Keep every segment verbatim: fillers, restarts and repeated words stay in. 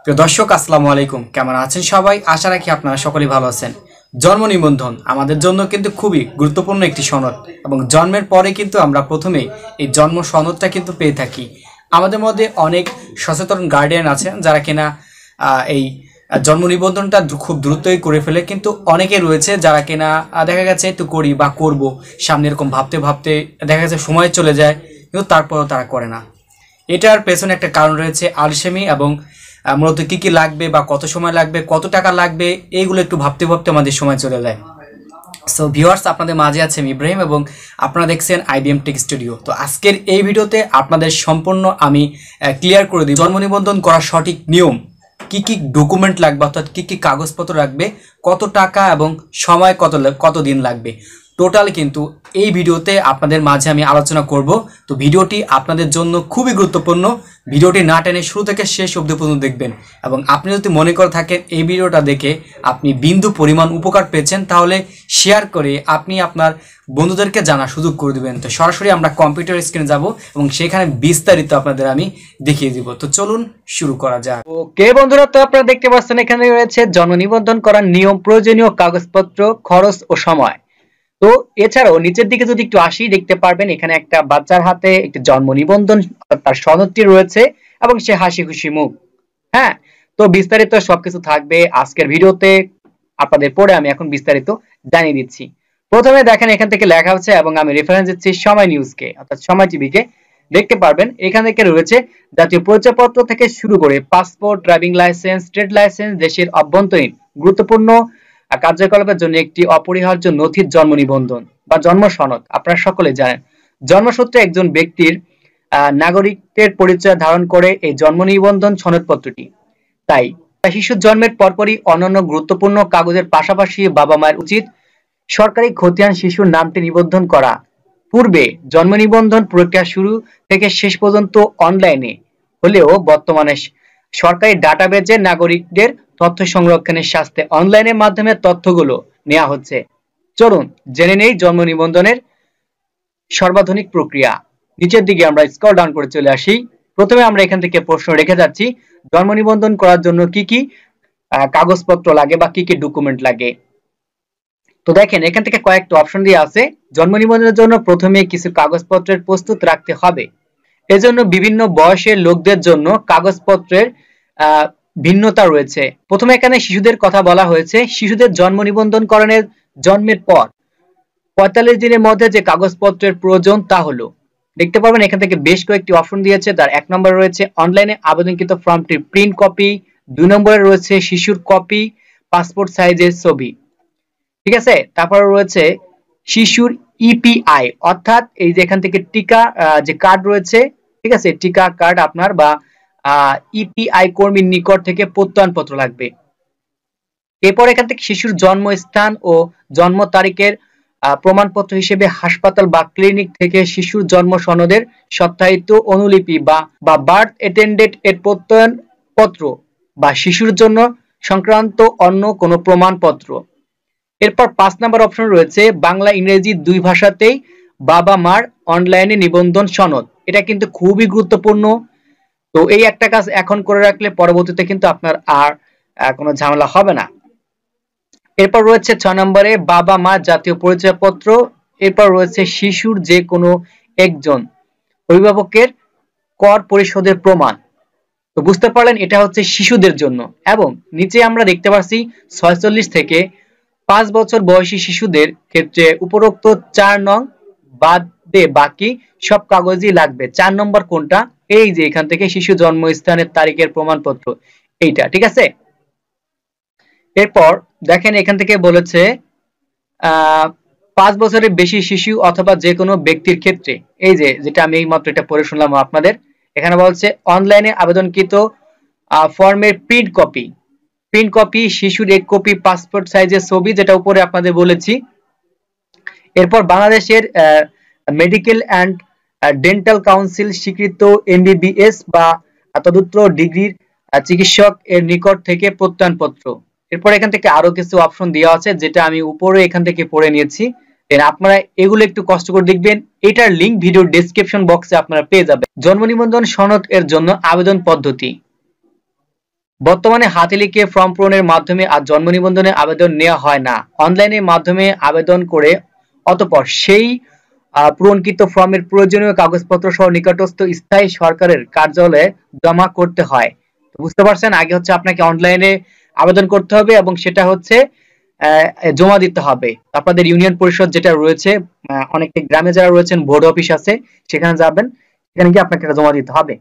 প্রিয় দর্শক আসসালামু আলাইকুম, কেমন আছেন সবাই? আশা রাখি আপনারা সকলেই ভালো আছেন। জন্ম নিবন্ধন আমাদের জন্য কিন্তু খুবই গুরুত্বপূর্ণ একটি সনদ এবং জন্মের পরে কিন্তু আমরা প্রথমে এই জন্ম সনদটা কিন্তু পেয়ে থাকি। আমাদের মধ্যে অনেক সচেতন গার্ডিয়ান আছেন যারা কিনা এই জন্ম নিবন্ধনটা খুব দ্রুতই করে ফেলে, কিন্তু অনেকে রয়েছে যারা কিনা দেখা গেছে একটু করি বা করব সামনে এরকম ভাবতে ভাবতে দেখা গেছে সময় চলে যায়, কিন্তু তারপরেও তারা করে না। এটার পেছনে একটা কারণ রয়েছে আলসেমি, এবং মূলত কী কী লাগবে বা কত সময় লাগবে, কত টাকা লাগবে, এইগুলো একটু ভাবতে ভাবতে আমাদের সময় চলে যায়। সো ভিউয়ার্স, আপনাদের মাঝে আছে আমি ইব্রাহিম এবং আপনারা দেখছেন আইবিএম টেক স্টুডিও। তো আজকের এই ভিডিওতে আপনাদের সম্পূর্ণ আমি ক্লিয়ার করে দিই জন্ম নিবন্ধন করার সঠিক নিয়ম, কি কি ডকুমেন্ট লাগবে, অর্থাৎ কী কী কাগজপত্র লাগবে, কত টাকা এবং সময় কত কত দিন লাগবে, টোটাল কিন্তু এই ভিডিওতে আপনাদের মাঝে আমি আলোচনা করব। তো ভিডিওটি আপনাদের জন্য খুবই গুরুত্বপূর্ণ। ভিডিওটি না টেনে শুরু থেকে শেষ অবধি পর্যন্ত দেখবেন, এবং আপনি যদি মনে করে থাকেন এই ভিডিওটা দেখে আপনি বিন্দু পরিমাণ উপকার পেয়েছেন, তাহলে শেয়ার করে আপনি আপনার বন্ধুদেরকে জানার সুযোগ করে দেবেন। তো সরাসরি আমরা কম্পিউটার স্ক্রিনে যাব এবং সেখানে বিস্তারিত আপনাদের আমি দেখিয়ে দিব। তো চলুন শুরু করা যাক। ওকে বন্ধুরা, তো আপনারা দেখতে পাচ্ছেন এখানে রয়েছে জন্ম নিবন্ধন করার নিয়ম, প্রয়োজনীয় কাগজপত্র, খরচ ও সময়। তো এছাড়াও নিচের দিকে যদি একটু আসি, দেখতে পারবেন এখানে একটা বাচ্চার হাতে একটি জন্ম নিবন্ধন তার সনদটি রয়েছে এবং সে হাসি খুশি মুখ। হ্যাঁ, তো বিস্তারিত সবকিছু থাকবে আজকের ভিডিওতে আপনাদের পরে আমি এখন বিস্তারিত জানিয়ে দিচ্ছি। প্রথমে দেখেন এখান থেকে লেখা হচ্ছে, এবং আমি রেফারেন্স দিচ্ছি সময় নিউজকে, অর্থাৎ সময় টিভিকে। দেখতে পারবেন এখান থেকে রয়েছে জাতীয় পরিচয়পত্র থেকে শুরু করে passport, driving licence, trade licence, দেশের অভ্যন্তরীণ গুরুত্বপূর্ণ কার্যকলাপের জন্য একটি অপরিহার্য নথি জন্ম নিবন্ধন বা জন্ম সনদ। আপনারা সকলে জানেন জন্মসূত্রে একজন ব্যক্তির আহ নাগরিকত্বের পরিচয় ধারণ করে এই জন্ম নিবন্ধন সনদপত্রটি। তাই শিশুর জন্মের পরপরই অন্যান্য গুরুত্বপূর্ণ কাগজের পাশাপাশি বাবা মায়ের উচিত সরকারি খতিয়ান শিশুর নামটি নিবন্ধন করা। পূর্বে জন্ম নিবন্ধন প্রক্রিয়া শুরু থেকে শেষ পর্যন্ত অনলাইনে হলেও বর্তমানে সরকারি ডাটাবেজে নাগরিকদের তথ্য সংরক্ষণের স্বার্থে অনলাইনের মাধ্যমে তথ্যগুলো নেওয়া হচ্ছে। চলুন জেনে নেই জন্ম নিবন্ধনের সর্বাধুনিক প্রক্রিয়া। নিচের দিকে আমরা স্ক্রল ডাউন করে চলে আসি। প্রথমে আমরা এখান থেকে প্রশ্ন রেখে যাচ্ছি, জন্ম নিবন্ধন করার জন্য কি কি কাগজপত্র লাগে বা কি কি ডকুমেন্ট লাগে। তো দেখেন এখান থেকে কয়েকটা অপশন দিয়ে আছে। জন্ম নিবন্ধনের জন্য প্রথমে কিছু কাগজপত্রের প্রস্তুত রাখতে হবে। এজন্য বিভিন্ন বয়সের লোকদের জন্য কাগজপত্রের আহ ভিন্নতা রয়েছে। প্রথমে এখানে শিশুদের কথা বলা হয়েছে। শিশুদের জন্ম নিবন্ধন করণের জন্মের পর পঁয়তাল্লিশ দিনের মধ্যে যে কাগজপত্রের প্রয়োজন তা হলো, দেখতে পাবেন এখান থেকে বেশ কয়েকটি অপশন দিয়েছে। তার এক নম্বরে রয়েছে অনলাইনে আবেদনকৃত ফর্মটির প্রিন্ট কপি, দুই নম্বরে রয়েছে শিশুর কপি, পাসপোর্ট সাইজের ছবি, ঠিক আছে। তারপরে রয়েছে শিশুর ইপিআই, অর্থাৎ এই যে এখান থেকে টিকা যে কার্ড রয়েছে, ঠিক আছে, টিকা কার্ড আপনার বা ইপিআই কর্মীর নিকট থেকে প্রত্যয়নপত্র লাগবে। এরপর এখান থেকে শিশুর জন্মস্থান ও জন্ম তারিখের প্রমাণপত্র হিসেবে হাসপাতাল বা ক্লিনিক থেকে শিশুর জন্ম সনদের সত্যায়িত অনুলিপি বা বা বার্থ অ্যাটেন্ডেন্ট এর প্রত্যয়নপত্র বা শিশুর জন্য সংক্রান্ত অন্য কোনো প্রমাণপত্র। এরপর পাঁচ নাম্বার অপশন রয়েছে বাংলা ইংরেজি দুই ভাষাতেই বাবা মার অনলাইনে নিবন্ধন সনদ। এটা কিন্তু খুবই গুরুত্বপূর্ণ। তো এই একটা কাজ এখন করে রাখলে পরবর্তীতে কিন্তু আপনার আর কোনো ঝামেলা হবে না। এরপর রয়েছে ছয় নম্বরে বাবা মা জাতীয় পরিচয়পত্র। এরপর রয়েছে শিশুর যে কোনো একজন অভিভাবকের কর পরিশোধের প্রমাণ। তো বুঝতে পারলেন এটা হচ্ছে শিশুদের জন্য। এবং নিচে আমরা দেখতে পাচ্ছি ছয়চল্লিশ থেকে পাঁচ বছর বয়সী শিশুদের ক্ষেত্রে উপরোক্ত চার নং বাদে বাকি সব কাগজই লাগবে। চার নম্বর কোনটা? এই যে এখান থেকে শিশু জন্মস্থানের তারিখের প্রমাণপত্র, এইটা, ঠিক আছে। এরপর দেখেন এখান থেকে বলেছে আহ পাঁচ বছরের বেশি শিশু অথবা যে কোনো ব্যক্তির ক্ষেত্রে, এই যে যেটা আমি এইমাত্র এটা পড়ে শুনলাম আপনাদের, এখানে বলছে অনলাইনে আবেদনকৃত ফর্মের প্রিন্ট কপি, প্রিন্ট কপি, শিশুর এক কপি পাসপোর্ট সাইজের ছবি, যেটা উপরে আপনাদের বলেছি। এরপর বাংলাদেশের মেডিকেল অ্যান্ড ডেন্টাল কাউন্সিল স্বীকৃত এমবিবিএস বা তদুত্তর ডিগ্রির চিকিৎসক এর নিকট থেকে প্রত্যয়নপত্র। এরপর এখান থেকে আরো কিছু অপশন দেওয়া আছে, যেটা আমি উপরে এখান থেকে পড়ে নিয়েছি। আপনারা এগুলো একটু কষ্ট করে দেখবেন। এটার লিংক ভিডিও ডেসক্রিপশন বক্সে আপনারা পেয়ে যাবেন। জন্ম নিবন্ধন সনদ এর জন্য আবেদন পদ্ধতি। বর্তমানে হাতে লিখে ফর্ম পূরণের মাধ্যমে আর জন্ম নিবন্ধনের আবেদন নেওয়া হয় না, অনলাইনের মাধ্যমে আবেদন করে অতঃপর সেই পূরণকৃত ফর্মের প্রয়োজনীয় কাগজপত্র সহ নিকটস্থ স্থায়ী সরকারের কার্যালয়ে জমা করতে হয়। বুঝতে পারছেন, আগে হচ্ছে আপনাকে অনলাইনে আবেদন করতে হবে এবং সেটা হচ্ছে জমা দিতে হবে। আপনাদের ইউনিয়ন পরিষদ যেটা রয়েছে, অনেকে গ্রামে যারা রয়েছেন বোর্ড অফিস আছে, সেখানে যাবেন, সেখানে গিয়ে আপনাকে জমা দিতে হবে।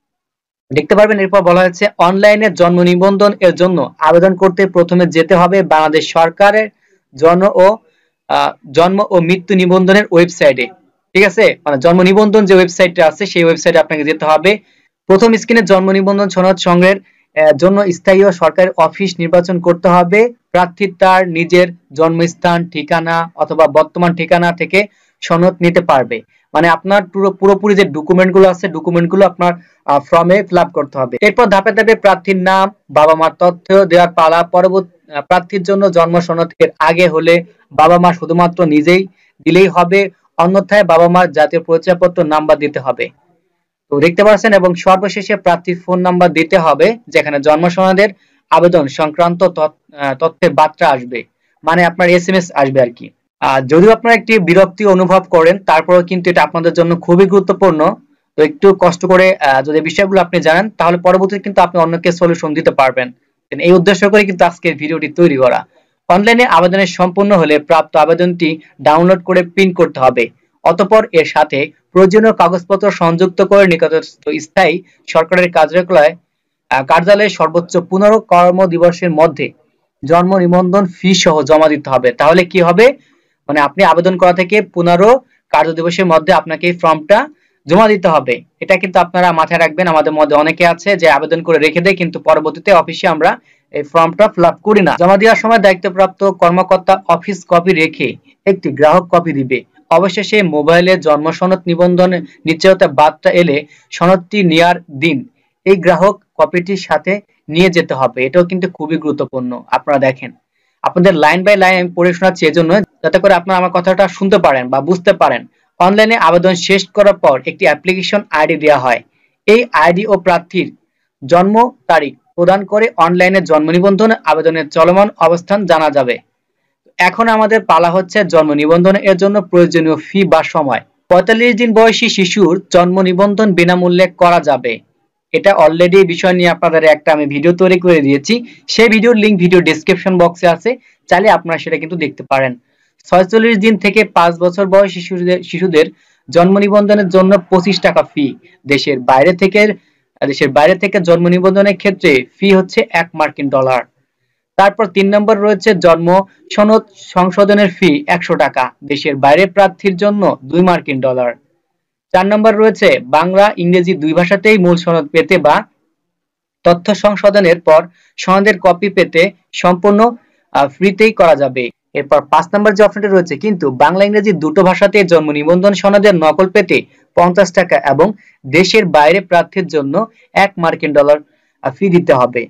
দেখতে পারবেন এরপর বলা হয়েছে অনলাইনে জন্ম নিবন্ধন এর জন্য আবেদন করতে প্রথমে যেতে হবে বাংলাদেশ সরকারের জন্ম ও জন্ম ও মৃত্যু নিবন্ধনের ওয়েবসাইটে। ঠিক আছে, মানে জন্ম নিবন্ধন যে ওয়েবসাইটটা আছে সেই ওয়েবসাইটে আপনাকে যেতে হবে। প্রথম স্ক্রিনে জন্ম নিবন্ধন সনদ সংগ্রহের জন্য স্থায়ী ও সরকারি অফিস নির্বাচন করতে হবে। প্রার্থী তার নিজের জন্মস্থান, ঠিকানা অথবা বর্তমান ঠিকানা থেকে সনদ নিতে পারবে। মানে আপনার পুরো পুরোপুরি যে ডকুমেন্ট গুলো আছে ডকুমেন্ট গুলো আপনার ফর্মে ফিল আপ করতে হবে। এরপর ধাপে ধাপে প্রার্থীর নাম, বাবা মার তথ্য দেওয়ার পালা। পরবর্তী প্রার্থীর জন্য জন্ম সনদ এর আগে হলে বাবা মা শুধুমাত্র নিজেই দিলেই হবে, অন্যথায় বাবা মার জাতীয় পরিচয়পত্র নাম্বার দিতে হবে। তো দেখতে পাচ্ছেন, এবং সর্বশেষে প্রার্থীর ফোন নাম্বার দিতে হবে যেখানে জন্ম সনদের আবেদন সংক্রান্ত তথ্যের বার্তা আসবে, মানে আপনার এস এম এস আসবে আর কি। আর যদিও আপনারা একটি বিরক্তি অনুভব করেন, তারপরেও কিন্তু এটা আপনাদের জন্য খুবই গুরুত্বপূর্ণ। তো একটু কষ্ট করে যদি বিষয়গুলো আপনি জানেন তাহলে পরবর্তীতে কিন্তু আপনি অন্যকে সলিউশন দিতে পারবেন। এই উদ্দেশ্য করে কিন্তু আজকের ভিডিওটি তৈরি করা। অনলাইনে আবেদনের সম্পূর্ণ হলে প্রাপ্ত আবেদনটি ডাউনলোড করে প্রিন্ট করতে হবে। অতঃপর এর সাথে প্রয়োজনীয় কাগজপত্র সংযুক্ত করে নিকটস্থ স্থায়ী সরকারের কার্যালয়ে কার্যালয়ে সর্বোচ্চ পনেরো কর্ম দিবসের মধ্যে জন্ম নিবন্ধন ফি সহ জমা দিতে হবে। তাহলে কি হবে, মানে আপনি আবেদন করা থেকে পনেরো কার্য দিবসের মধ্যে আপনাকে এই ফর্মটা জমা দিতে হবে। এটা কিন্তু আপনারা মাথায় রাখবেন। আমাদের মধ্যে অনেকে আছে যে আবেদন করে রেখে দেয়, কিন্তু পরবর্তীতে অফিসে আমরা এই ফর্মটা ফিল আপ করি না। জমা দেওয়ার সময় দায়িত্বপ্রাপ্ত কর্মকর্তা অফিস কপি রেখে একটি গ্রাহক কপি দিবে। অবশেষে মোবাইলে জন্ম সনদ নিবন্ধন নিশ্চয়তা বার্তা এলে সনদটি নেওয়ার দিন এই গ্রাহক কপিটির সাথে নিয়ে যেতে হবে। এটাও কিন্তু খুবই গুরুত্বপূর্ণ। আপনারা দেখেন, আপনাদের লাইন বাই লাইন আমি পড়ে শোনাচ্ছি এজন্য যাতে করে আপনারা আমার কথাটা শুনতে পারেন বা বুঝতে পারেন। অনলাইনে আবেদন শেষ করার পর একটি অ্যাপ্লিকেশন আইডি দেওয়া হয়। এই আইডি ও প্রার্থীর জন্ম তারিখ প্রদান করে অনলাইনে জন্ম নিবন্ধন আবেদনের চলমান অবস্থান জানা যাবে। এখন আমাদের পালা হচ্ছে জন্ম নিবন্ধন এর জন্য প্রয়োজনীয় ফি বা সময়। পঁয়তাল্লিশ দিন বয়সী শিশুর জন্ম নিবন্ধন বিনামূল্যে করা যাবে। এটা অলরেডি এই বিষয় নিয়ে আপনাদের একটা আমি ভিডিও তৈরি করে দিয়েছি, সেই ভিডিওর লিংক ভিডিও ডেসক্রিপশন বক্সে আছে, চাইলে আপনারা সেটা কিন্তু দেখতে পারেন। ছয়চল্লিশ দিন থেকে পাঁচ বছর বয়সী শিশুদের শিশুদের জন্ম নিবন্ধনের জন্য পঁচিশ টাকা ফি। দেশের বাইরে থেকে দেশের বাইরে থেকে জন্ম নিবন্ধনের ক্ষেত্রে ফি হচ্ছে এক মার্কিন ডলার। তারপর তিন নম্বর রয়েছে জন্ম সনদ সংশোধনের ফি একশো টাকা, দেশের বাইরে প্রার্থীর জন্য দুই মার্কিন ডলার। চার নম্বর রয়েছে বাংলা ইংরেজি দুই ভাষাতেই মূল সনদ পেতে বা তথ্য সংশোধনের পর সনদের কপি পেতে সম্পূর্ণ ফ্রিতেই করা যাবে। এরপর পাঁচ নম্বর যে অপশনটি রয়েছে কিন্তু বাংলা ইংরেজি দুটো ভাষাতে জন্ম নিবন্ধন সনদের নকল পেতে পঞ্চাশ টাকা এবং দেশের বাইরে প্রার্থীর জন্য এক মার্কিন ডলার ফি দিতে হবে।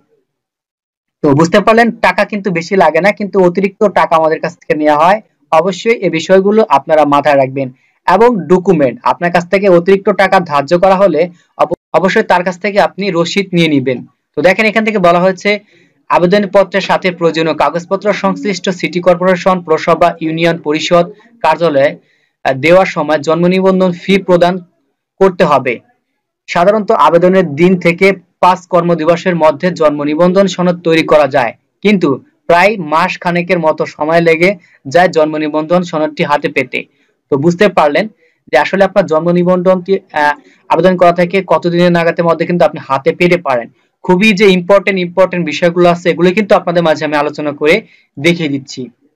তো বুঝতে পারলেন, টাকা কিন্তু বেশি লাগে না, কিন্তু অতিরিক্ত টাকা আমাদের কাছ থেকে নেওয়া হয়। অবশ্যই এই বিষয়গুলো আপনারা মাথায় রাখবেন। এবং ডকুমেন্ট, আপনার কাছ থেকে অতিরিক্ত টাকা ধার্য করা হলে অবশ্যই তার কাছ থেকে আপনি রসিদ নিয়ে নেবেন। তো দেখেন, এখান থেকে বলা হয়েছে আবেদনপত্রের সাথে প্রয়োজনীয় কাগজপত্র সংশ্লিষ্ট সিটি কর্পোরেশন, পৌরসভা, ইউনিয়ন পরিষদ কার্যালয়ে দেওয়ার সময় জন্ম নিবন্ধন ফি প্রদান করতে হবে। সাধারণত আবেদনের দিন থেকে পাঁচ কর্মদিবসের মধ্যে জন্ম নিবন্ধন সনদ তৈরি করা যায়, কিন্তু প্রায় মাস খানেকের মতো সময় লেগে যায় জন্ম নিবন্ধন সনদটি হাতে পেতে। তো বুঝতে পারলেন যে আসলে আপনার জন্ম নিবন্ধনটি আবেদন করা থেকে কতদিনের নাগাদের মধ্যে কিন্তু আপনি হাতে পেতে পারেন। খুবই যে ইম্পর্টেন্ট ইম্পর্টেন্ট বিষয়গুলো আছে এগুলো কিন্তু আপনাদের মাঝে আমি আলোচনা করে দেখিয়ে দিচ্ছি।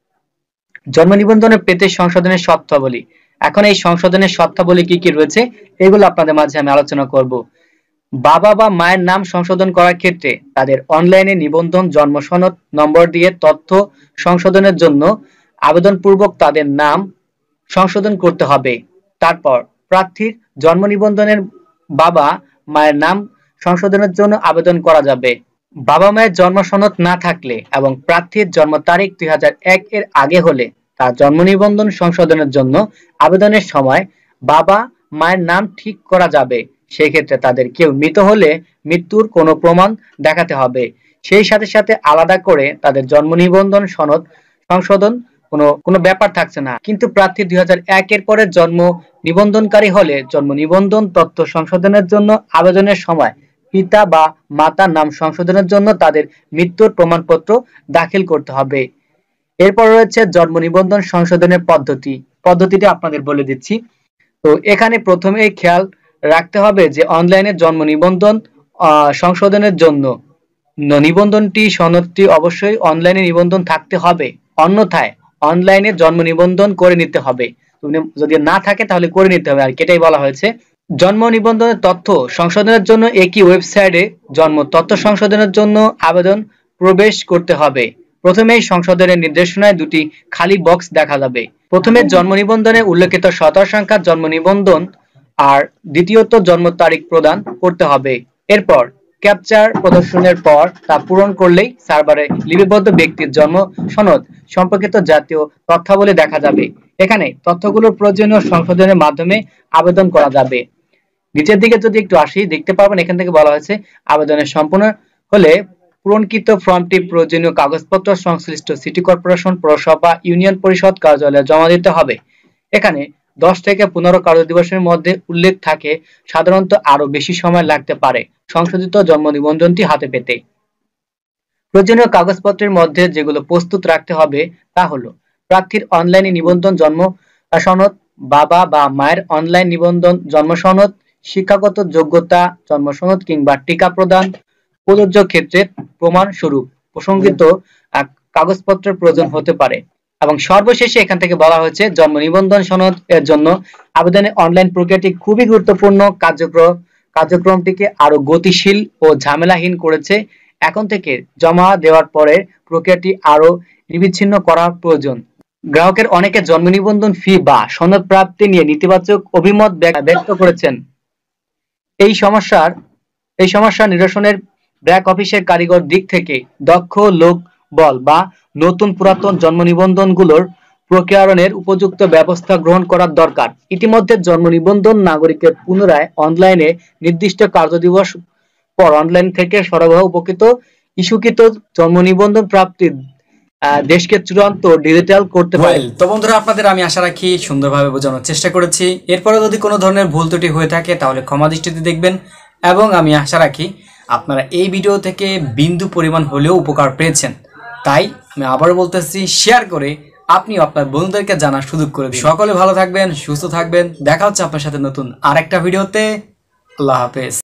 জন্ম নিবন্ধনের পেতে সংশোধনের শর্তাবলী। এখন এই সংশোধনের শর্তাবলী কি কি রয়েছে এগুলো আপনাদের মাঝে আমি আলোচনা করব। বাবা বা মায়ের নাম সংশোধন করার ক্ষেত্রে তাদের অনলাইনে নিবন্ধন জন্ম সনদ নম্বর দিয়ে তথ্য সংশোধনের জন্য আবেদনপূর্বক তাদের নাম সংশোধন করতে হবে। তারপর প্রার্থীর জন্ম নিবন্ধনের বাবা মায়ের নাম সংশোধনের জন্য আবেদন করা যাবে। বাবা মায়ের জন্ম সনদ না থাকলে এবং প্রার্থীর জন্ম তারিখ দুই হাজার এক এর আগে হলে তার জন্ম নিবন্ধন সংশোধনের জন্য আবেদনের সময় বাবা মায়ের নাম ঠিক করা যাবে। সেক্ষেত্রে তাদের কেউ মৃত হলে মৃত্যুর কোনো প্রমাণ দেখাতে হবে। সেই সাথে সাথে আলাদা করে তাদের জন্ম নিবন্ধন সনদ সংশোধন কোনো কোনো ব্যাপার থাকছে না। কিন্তু প্রার্থী দুই হাজার এক এর পরে জন্ম নিবন্ধনকারী হলে জন্ম নিবন্ধন তথ্য সংশোধনের জন্য আবেদনের সময় পিতা বা মাতার নাম সংশোধনের জন্য তাদের মৃত্যুর প্রমাণপত্র দাখিল করতে হবে। এরপর রয়েছে জন্ম নিবন্ধন সংশোধনের পদ্ধতি। পদ্ধতিটা আপনাদের বলে দিচ্ছি। তো এখানে প্রথমেই খেয়াল রাখতে হবে যে অনলাইনে জন্ম নিবন্ধন সংশোধনের জন্য নিবন্ধনটি সনদটি অবশ্যই অনলাইনে নিবন্ধন থাকতে হবে, অন্যথায় অনলাইনে জন্ম নিবন্ধন করে নিতে হবে। যদি না থাকে তাহলে করে নিতে হবে, আর এটাই বলা হয়েছে। জন্ম নিবন্ধনের তথ্য সংশোধনের জন্য একই ওয়েবসাইটে জন্ম তথ্য সংশোধনের জন্য আবেদন প্রবেশ করতে হবে। প্রথমেই সংশোধনের নির্দেশনায় দুটি খালি বক্স দেখা যাবে। প্রথমে জন্ম নিবন্ধনে উল্লেখিত সতেরো সংখ্যার জন্ম নিবন্ধন আর দ্বিতীয়ত জন্ম তারিখ প্রদান করতে হবে। এরপর ক্যাপচার প্রদর্শনের পর তা পূরণ করলেই সার্ভারে লিপিবদ্ধ ব্যক্তির জন্ম সনদ সম্পর্কিত জাতীয় তথ্যাবলী দেখা যাবে। এখানে তথ্যগুলোর প্রয়োজনীয় সংশোধনের মাধ্যমে আবেদন করা যাবে। নিচের দিকে যদি একটু আসি, দেখতে পারবেন এখান থেকে বলা হয়েছে আবেদনের সম্পূর্ণ হলে পূরণকৃত ফর্মটি প্রয়োজনীয় কাগজপত্র সংশ্লিষ্ট সিটি কর্পোরেশন, পৌরসভা, ইউনিয়ন পরিষদ কার্যালয়ে জমা দিতে হবে। এখানে দশ থেকে পনেরো কার্যদিবসের মধ্যে উল্লেখ থাকে, সাধারণত আরো বেশি সময় লাগতে পারে সংশোধিত জন্ম নিবন্ধনটি হাতে পেতে। প্রয়োজনীয় কাগজপত্রের মধ্যে যেগুলো প্রস্তুত রাখতে হবে তা হলো প্রার্থীর অনলাইনে নিবন্ধন জন্ম সনদ, বাবা বা মায়ের অনলাইন নিবন্ধন জন্ম সনদ, শিক্ষাগত যোগ্যতা জন্ম সনদ কিংবা টিকা প্রদান প্রযোজ্য ক্ষেত্রে প্রমাণ স্বরূপ প্রসঙ্গিত কাগজপত্রের প্রয়োজন হতে পারে। এবং সর্বশেষে এখান থেকে বলা হয়েছে জন্ম নিবন্ধন সনদ এর জন্য আবেদনের অনলাইন প্রক্রিয়াটি খুবই গুরুত্বপূর্ণ কার্যক্রম কার্যক্রমটিকে আরো গতিশীল ও ঝামেলাহীন করেছে। এখন থেকে জমা দেওয়ার পরে প্রক্রিয়াটি আরো নিবিচ্ছিন্ন করা প্রয়োজন। গ্রাহকের অনেকে জন্ম নিবন্ধন ফি বা সনদ প্রাপ্তি নিয়ে নেতিবাচক অভিমত ব্যক্ত করেছেন। এই সমস্যার এই সমস্যা নিরসনের ব্র্যাক অফিসের কারিগর দিক থেকে দক্ষ লোক বল বা নতুন পুরাতন জন্ম নিবন্ধনগুলোর প্রক্রিয়াকরণের উপযুক্ত ব্যবস্থা গ্রহণ করার দরকার। ইতিমধ্যে জন্ম নিবন্ধন নাগরিকের পুনরায় অনলাইনে নির্দিষ্ট কার্যদিবস পর অনলাইন থেকে সরবরাহ উপকৃত ইস্যুকৃত জন্ম নিবন্ধন প্রাপ্তির দেশকে চূড়ান্ত ডিজিটাল করতে পারে। তো বন্ধুরা, আপনাদের আমি আশা রাখি সুন্দরভাবে বোঝানোর চেষ্টা করেছি। এরপরে যদি কোনো ধরনের ভুল ত্রুটি হয়ে থাকে তাহলে ক্ষমা দৃষ্টিতে দেখবেন, এবং আমি আশা রাখি আপনারা এই ভিডিও থেকে বিন্দু পরিমাণ হলেও উপকার পেয়েছেন। তাই আমি আবার বলতেছি, শেয়ার করে আপনি আপনার বন্ধুদেরকে জানার সুযোগ করে দিন। সকলে ভালো থাকবেন, সুস্থ থাকবেন। দেখা হচ্ছে আপনার সাথে নতুন আরেকটা ভিডিওতে। আল্লাহ হাফেজ।